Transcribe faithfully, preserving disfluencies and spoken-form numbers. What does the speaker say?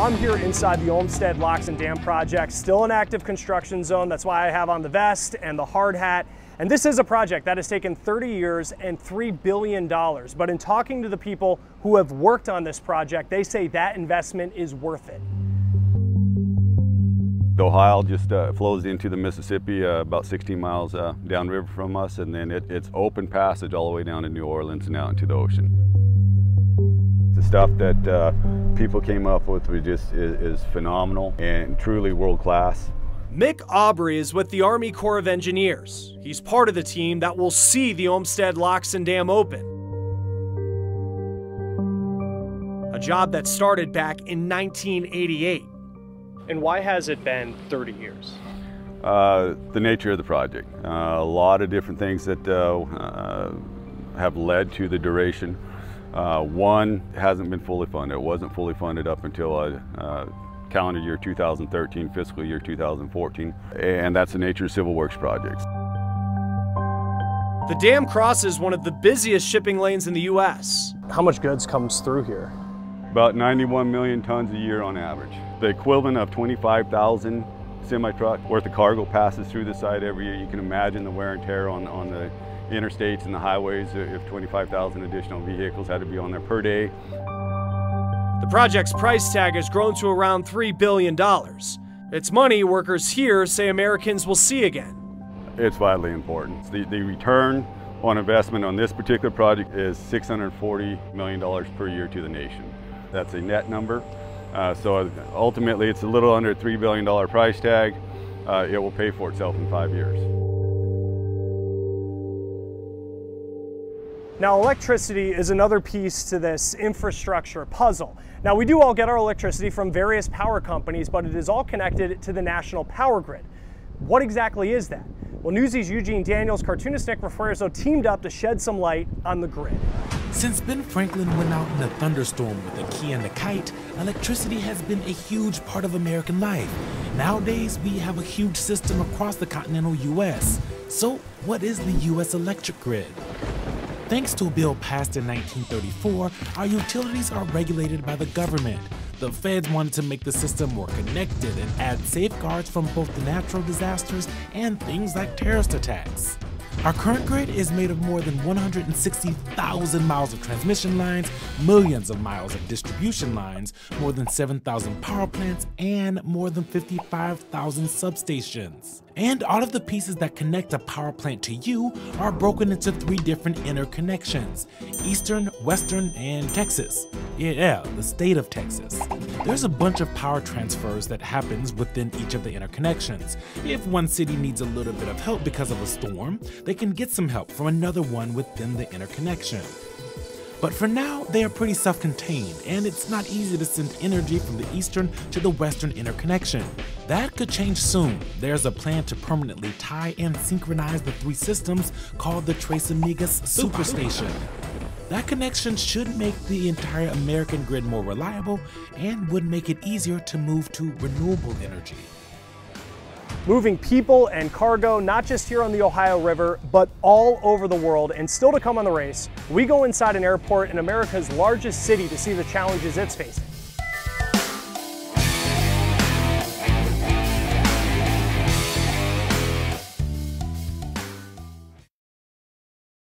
I'm here inside the Olmsted Locks and Dam project, still an active construction zone. That's why I have on the vest and the hard hat. And this is a project that has taken thirty years and three billion dollars. But in talking to the people who have worked on this project, they say that investment is worth it. The Ohio just uh, flows into the Mississippi uh, about sixteen miles uh, downriver from us, and then it, it's open passage all the way down to New Orleans and out into the ocean. The stuff that uh, people came up with was just is, is phenomenal and truly world class. Mick Aubrey is with the Army Corps of Engineers. He's part of the team that will see the Olmsted Locks and Dam open. A job that started back in nineteen eighty-eight. And why has it been thirty years? Uh, the nature of the project. Uh, a lot of different things that uh, uh, have led to the duration. Uh, one, hasn't been fully funded. It wasn't fully funded up until uh, uh, calendar year two thousand thirteen, fiscal year two thousand fourteen, and that's the nature of civil works projects. The dam crosses one of the busiest shipping lanes in the U S. How much goods comes through here? About ninety-one million tons a year on average. The equivalent of twenty-five thousand semi-truck worth of cargo passes through the site every year. You can imagine the wear and tear on, on the interstates and the highways if twenty-five thousand additional vehicles had to be on there per day. The project's price tag has grown to around three billion dollars. It's money workers here say Americans will see again. It's vitally important. The, the return on investment on this particular project is six hundred forty million dollars per year to the nation. That's a net number. Uh, so ultimately it's a little under a three billion dollar price tag. Uh, it will pay for itself in five years. Now, electricity is another piece to this infrastructure puzzle. Now, we do all get our electricity from various power companies, but it is all connected to the national power grid. What exactly is that? Well, Newsy's Eugene Daniels, cartoonist Nick Raffarizzo teamed up to shed some light on the grid. Since Ben Franklin went out in a thunderstorm with a key and a kite, electricity has been a huge part of American life. Nowadays, we have a huge system across the continental U S. So, what is the U S electric grid? Thanks to a bill passed in nineteen thirty-four, our utilities are regulated by the government. The feds wanted to make the system more connected and add safeguards from both the natural disasters and things like terrorist attacks. Our current grid is made of more than one hundred sixty thousand miles of transmission lines, millions of miles of distribution lines, more than seven thousand power plants, and more than fifty-five thousand substations. And all of the pieces that connect a power plant to you are broken into three different interconnections: Eastern, Western, and Texas. Yeah, the state of Texas. There's a bunch of power transfers that happens within each of the interconnections. If one city needs a little bit of help because of a storm, they can get some help from another one within the interconnection. But for now, they are pretty self-contained, and it's not easy to send energy from the eastern to the western interconnection. That could change soon. There's a plan to permanently tie and synchronize the three systems called the Tres Amigas Superstation. That connection should make the entire American grid more reliable and would make it easier to move to renewable energy. Moving people and cargo, not just here on the Ohio River, but all over the world. And still to come on the race, we go inside an airport in America's largest city to see the challenges it's facing.